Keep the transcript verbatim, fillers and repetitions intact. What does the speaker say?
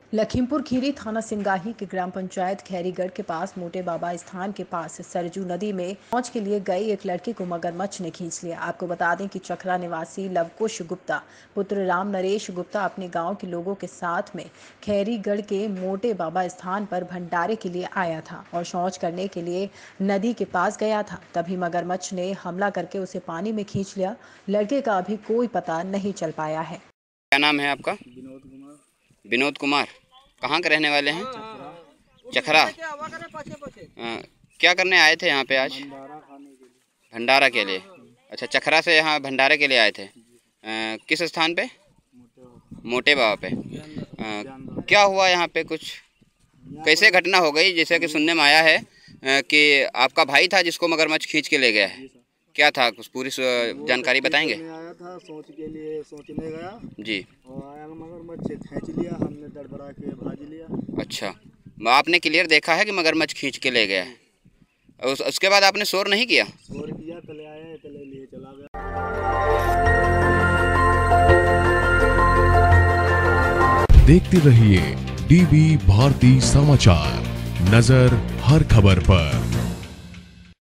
लखीमपुर खीरी थाना सिंगाही के ग्राम पंचायत खैरीगढ़ के पास मोटे बाबा स्थान के पास सरजू नदी में मौज के लिए गई एक लड़की को मगरमच्छ ने खींच लिया। आपको बता दें कि चखरा निवासी लवकुश गुप्ता पुत्र राम नरेश गुप्ता अपने गांव के लोगों के साथ में खैरीगढ़ के मोटे बाबा स्थान पर भंडारे के लिए आया था और शौच करने के लिए नदी के पास गया था। तभी मगरमच्छ ने हमला करके उसे पानी में खींच लिया। लड़के का अभी कोई पता नहीं चल पाया है। क्या नाम है आपका? विनोद कुमार। विनोद कुमार। कहाँ के रहने वाले हैं? चखरा। आ, क्या करने आए थे यहाँ पे आज? भंडारा खाने के लिए। भंडारा के लिए। अच्छा, चखरा से यहाँ भंडारे के लिए आए थे। आ, किस स्थान पे? मोटे बाबा पे। आ, क्या हुआ यहाँ पे? कुछ कैसे घटना हो गई? जैसे कि सुनने में आया है आ, कि आपका भाई था जिसको मगरमच्छ खींच के ले गया है। क्या था, कुछ पूरी जानकारी बताएंगे? आया था सोच के लिए, सोचने गया जी, और आया मगरमच्छ खींच लिया, हमने दड़बड़ा के भाज लिया। अच्छा, आपने क्लियर देखा है कि मगरमच्छ खींच के ले गया है? उस, उसके बाद आपने शोर नहीं किया? शोर किया, तले आया, तले लिए चला गया। देखते रहिए डीवी भारती समाचार, नजर हर खबर पर।